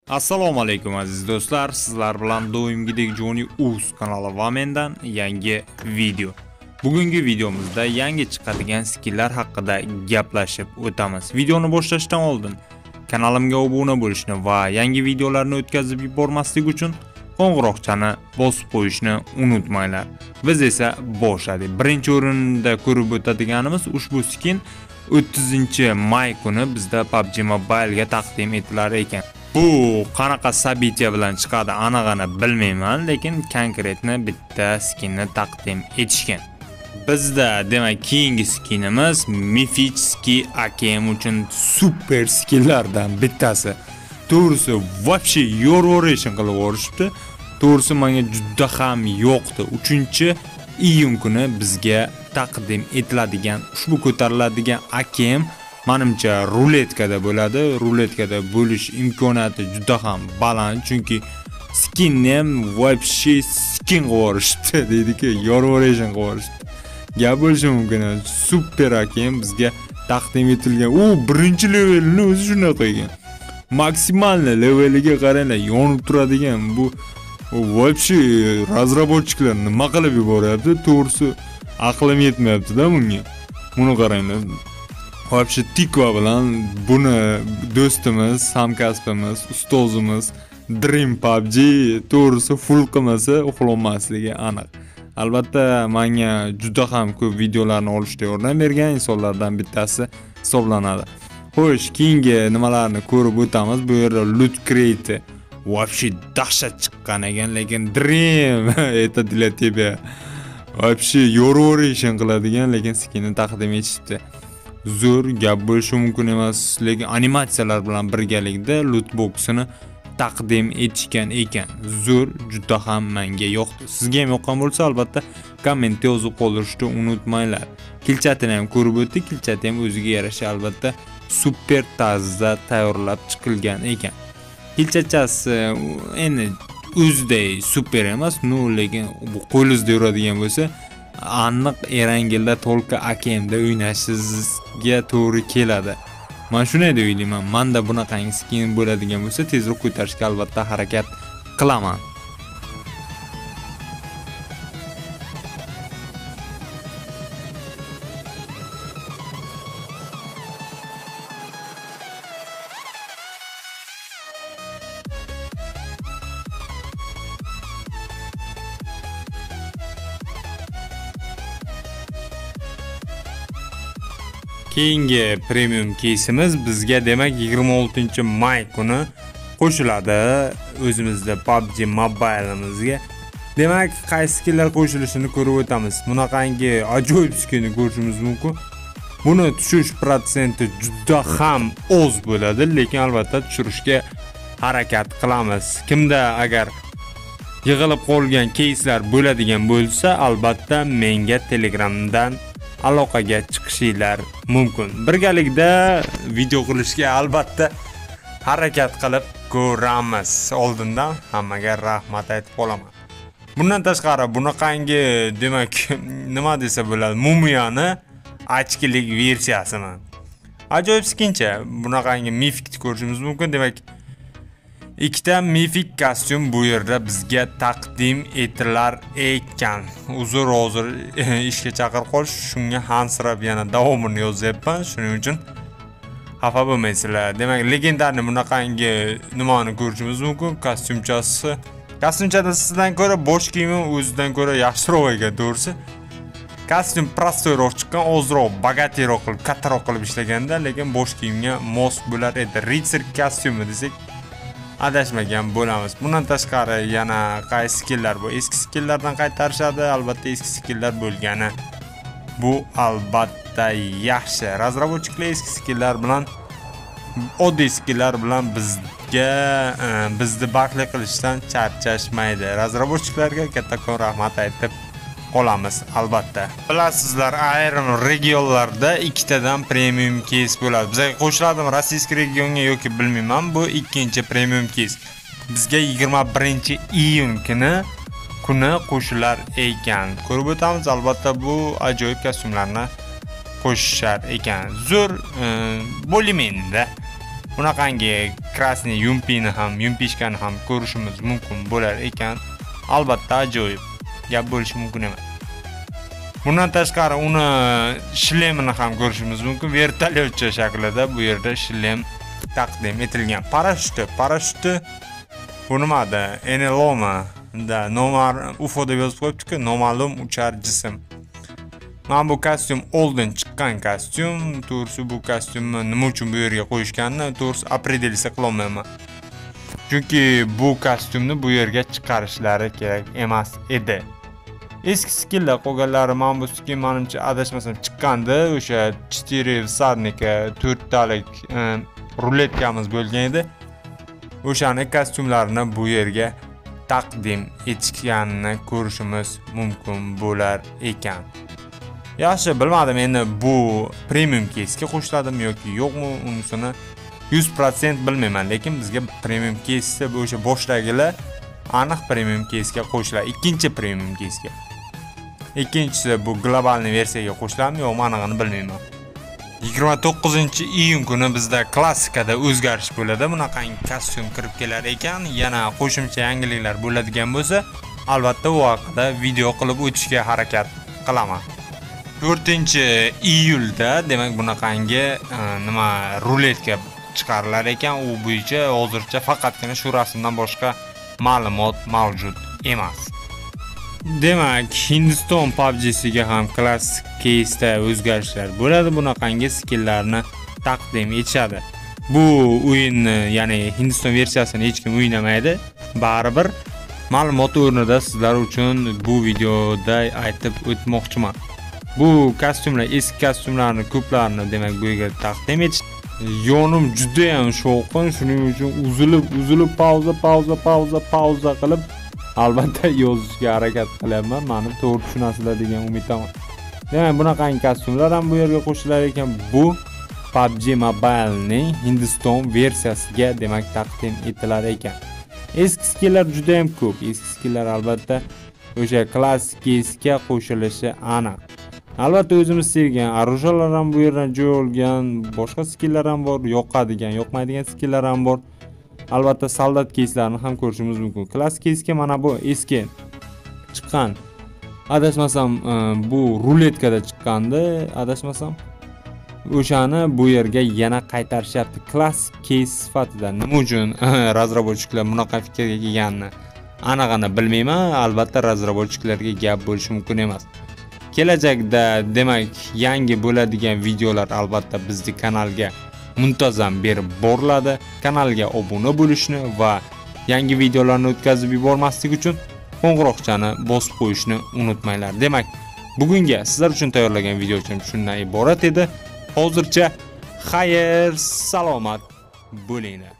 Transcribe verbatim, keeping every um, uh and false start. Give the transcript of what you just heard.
Assalomu alaykum aziz do'stlar, sizlar bilan doimgidek Johnny Uz kanali va mendan yangi video. Bugungi videomizda yangi chiqadigan skilllar haqida gaplashib o'tamiz. Videoni boshlashdan oldin kanalimga obuna bo'lishni va yangi videolarni o'tkazib yubormaslik uchun qo'ng'iroqchani bosib qo'yishni unutmanglar. Biz esa boshladik. Birinchi o'rinda ko'rib o'tadiganimiz ushbu skin o'ttizinchi may kuni bizda P U B G Mobile ga taqdim etilar ekan. Bu qanaqa sabitiya bilan chiqadi anig'ini bilmayman, lekin konkretni bitta skinni taqdim etishgan. Bizda demak keyingi skinimiz Mythicki A K M uchun super skilllardan bittasi. To'g'risi вообще yorvoration qilib yuborishdi. To'g'risi menga juda ham yoqdi. uchinchi iyun kuni bizga taqdim etiladigan ushbu ko'tariladigan A K M menimcha ruletkada bo'ladi. Ruletkada bo'lish imkoniyati juda ham baland, chunki skinni ham вообще skin qilib yuborishdi, deydi-ku, yorvoration qilib yuborishdi. Gap bo'lishi mumkin. Super A K M bizga taqdim etilgan. U birinchi levelni o'zi shunaqa ekan. Maksimalni leveliga qaranglar, yonib turadigan bu вообще razraботчикlar nima qilib yuboryapti? To'g'risi aqlim yetmayapti-da bunga. Buni qaranglar. Вообще tikva bilan buni do'stimiz, hamkasbimiz, ustozimiz Dream P U B G to'g'risi full qilmasa uxlolmasligi aniq. Albatta menga juda ham ko'p videolarni olishga yordam bergan insonlardan bittasi hisoblanadi. Xo'sh, keyingi nimalarni ko'rib o'tamiz. Bu yerda loot crate вообще dahshat chiqqan ekan, lekin Dream это для тебя. Вообще yorvoration qiladigan, lekin skinni taqdim etishdi. Zo'r gap bo'lishi mumkin emas, lekin animatsiyalar bilan birgalikda loot box'ini taqdim etishgan ekan. Zo'r, juda ham menga yoqdi. Sizga ham yoqqan bo'lsa, albatta kommentda yozib qoldirishni unutmanglar. Kilchatini ham ko'rib o'tdik. Kilchati ham o'ziga yarasha albatta super tarzda tayyorlab chiqilgan ekan. Kilchachasi endi o'ziday super emas, no, lekin bu qo'lingizda yuradigan bo'lsa, aniq Erangilda tolka A K M da o'ynashingizga to'g'ri keladi. Men shunday deb o'ylayman. Menda bunaqangi skin bo'ladigan bo'lsa, tezroq ko'tarishga albatta harakat qilaman. Keyingi premium keysimiz bizga demak yigirma oltinchi may kuni qo'shiladi o'zimizda P U B G Mobile'imizga. Demak, qaysi skilllar qo'shilishini ko'rib o'tamiz. Bunaqangi ajoyib skinni ko'rishimiz mumkin. Buni tushish protsenti juda ham oz bo'ladi, lekin albatta tushirishga harakat qilamiz. Kimda agar yig'ilib qolgan keyslar bo'ladigan bo'lsa, albatta menga Telegramdan aloqaga chiqishinglar mumkin. Birgalikda video qilishga albatta harakat qilib ko'ramiz. Oldindan hammaga rahmat aytib qolaman. Bundan tashqari bunaqangi demak nima desa bo'ladi, mumiyani ochkilik versiyasini. Ajoyib skincha, bunaqangi mifik ko'rishimiz mumkin. Demak, ikkita mifik kostyum bu yerda bizga taqdim etilar ekan. Uzr hozir ishga chaqirib qolish, shunga hansirab yana davomini yozyapman. Shuning uchun xafa bo'lmaysizlar. Demak, legendarni bunaqangi nimani ko'rishimiz mumkin. Kostyumchasi, kostyumchada sizdan ko'ra bosh kiyimi o'zidan ko'ra yaxshiroq ekan, to'g'risi. Kostyum prostoyroq chiqqan, ozroq, bogatiyroq qilib, kattaroq qilib ishlaganda, lekin bosh kiyimga mos bo'lar edi. Ritsar kostyumi desak adashmagan bo'lamiz. Bundan tashqari yana qaysi skilllar bu? Eski skilllardan qaytarishadi, albatta eski skilllar bo'lgani. Bu albatta yaxshi. Razraботчикlar eski skilllar bilan oddiy skilllar bilan bizga bizni baxtli qilishdan charchashmaydi. Razraботчикlarga kattakon rahmat aytib qolamiz albatta. Bilasizlar, ayrim regionlarda ikkitadan premium keys bo'ladi. Bizga qo'shiladimi rossiyskiy regionga yoki bilmayman, bu ikkinchi premium keys. Bizga yigirma birinchi iyun kuni kuni qo'shilar ekan. Ko'rib o'tamiz, albatta bu ajoyib kostyumlarni qo'shishar ekan. Zo'r bo'limenda bunaqangi krasniy yumpini ham, yumpishkani ham ko'rishimiz mumkin bo'lar ekan. Albatta ajoyib gap bo'lishi mumkin emas. Bundan tashqari uni shlemini ham ko'rishimiz mumkin. Vertolyotcha shaklida bu yerda shlem taqdim etilgan. Parashyuti, parashyuti bu nimada? Eneloma da nomar U F O deb yozib qo'yibdi-ku, noma'lum uchar jism. Mana bu kostyum oldin chiqqan kostyum. To'g'risi bu kostyumni nima uchun bu yerga qo'yishganini to'g'risi определиться qila olmayman. Chunki bu kostyumni bu yerga chiqarishlari kerak emas edi. Eski skillar qolganlari mana bu skin menimcha adashmasam chiqqandi. O'sha четыре всадника to'rttalik ruletkamiz bo'lgan edi. O'shani kostyumlarini bu yerga taqdim etishganini ko'rishimiz mumkin bo'lar ekan. Yaxshi, bilmadim endi bu premium case'ga qo'shiladimi yoki yo'qmi, unisini yuz foiz bilmayman, lekin bizga premium case o'sha boshdagilar aniq premium case'ga qo'shiladi, ikkinchi premium case'ga. Ikkinchisi bu globalniy versiyaga qo'shiladimi yo'qmi, anig'ini bilmayman. yigirma to'qqizinchi iyun kuni bizda klassikada o'zgarish bo'ladi. Bunaqangi kostyum kirib kelar ekan, yana qo'shimcha yangiliklar bo'ladigan bo'lsa, albatta u haqida video qilib o'tishga harakat qilaman. to'rtinchi iyulda demak bunaqangi nima ruletka chiqarilar ekan. U bo'yicha hozircha faqatgina shu rasmdan boshqa ma'lumot mavjud emas. Demak, Hindiston P U B G'siga ham klassik case'da o'zgarishlar bo'ladi. Bunaqangi skilllarni taqdim etishadi. Bu o'yinni, ya'ni Hindiston versiyasini hech kim o'ynamaydi. Baribir ma'lumot o'rnida sizlar uchun bu videoda aytib o'tmoqchiman. Bu kostyumlar, eski kostyumlarni ko'plarini demak bu yerga taqdim etish. Yonim juda ham shovqin, shuning uchun uzilib, uzilib pauza, pauza, pauza, pauza qilib albatta yozishga harakat qilaman. Meni to'g'ri tushunasizlar degan umiddaman. Demak, bunaqangi kostyumlar ham bu yerga qo'shilar ekan. Bu P U B G Mobile'ning Hindiston versiyasiga demak taqdim etilar ekan. Eski skillar juda ham ko'p. Eski skillar albatta o'sha klassik case'ga qo'shilishi aniq. Albatta o'zimiz sevgan orужиялар ham bu yerdan jo'yilgan, boshqa skillar ham bor, yoqadigan, yoqmaydigan skillar ham bor. Albatta soldat case'larini ham ko'rishimiz mumkin. Klassik case'ga mana bu eski chiqqan. Adashmasam bu ruletkada chiqqandi, adashmasam. O'shani bu yerga yana qaytarishyapti klassik case sifatida. Nima uchun razrabochiklar bunaqa fikrga kelganini anig'ini bilmayman. Albatta razrabochiklarga gap bo'lishi mumkin emas. Kelajakda demak yangi bo'ladigan videolar albatta bizning kanalga muntazam berib boriladi. Kanalga obuna bo'lishni va yangi videolarni o'tkazib yubormaslik uchun qo'ng'iroqchani bosib qo'yishni unutmanglar. Demak, bugungi sizlar uchun tayyorlagan videochim shundan iborat edi. Hozircha xayr, salomat bo'linglar.